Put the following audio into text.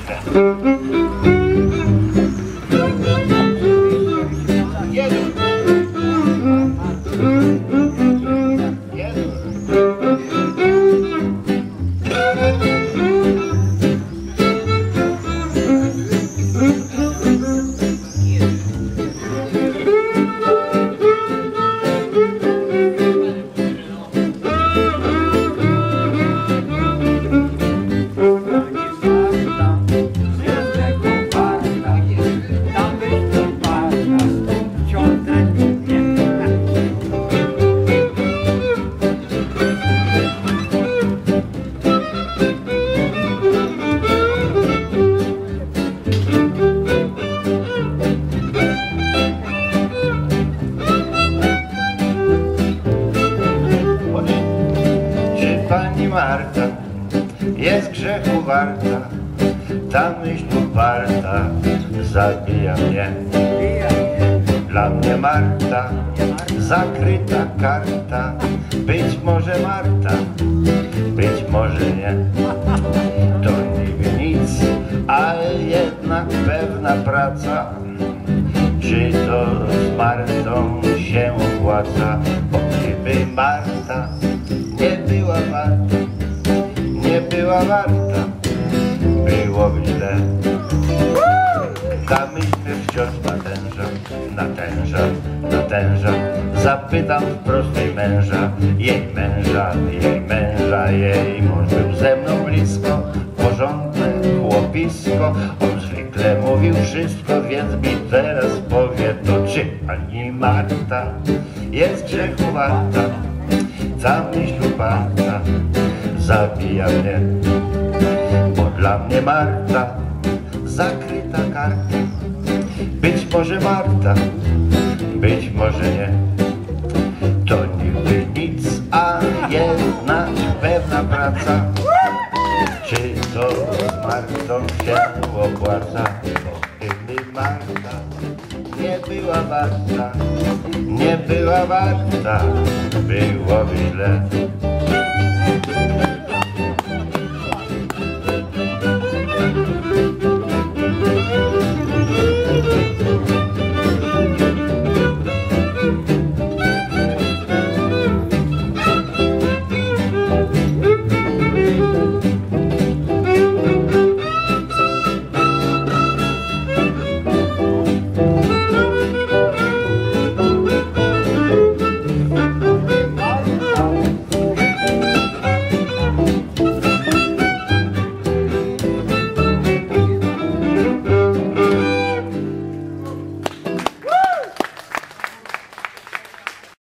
źle. Pani Marta jest grzechu warta, ta myśl uparta zabija mnie. Dla mnie Marta, zakryta karta, być może Marta, być może nie. To niby nic, ale jednak pewna praca. Czy to z Martą się opłaca? Bo gdyby Marta nie była warta, nie była warta, byłoby źle. Ta myśl wciąż natęża. Zapytam wprost jej męża, jej mąż był ze mną blisko, porządne chłopisko. On zwykle mówił wszystko, więc mi teraz powie to, czy pani Marta jest grzechu warta. Ta myśl uparta zabija mnie, bo dla mnie Marta zakryta karta. Być może Marta, być może nie. To niby nic, a jednak pewna praca. Czy to z Martą się opłaca? Bo gdyby Marta nie była warta, nie była warta, byłoby źle.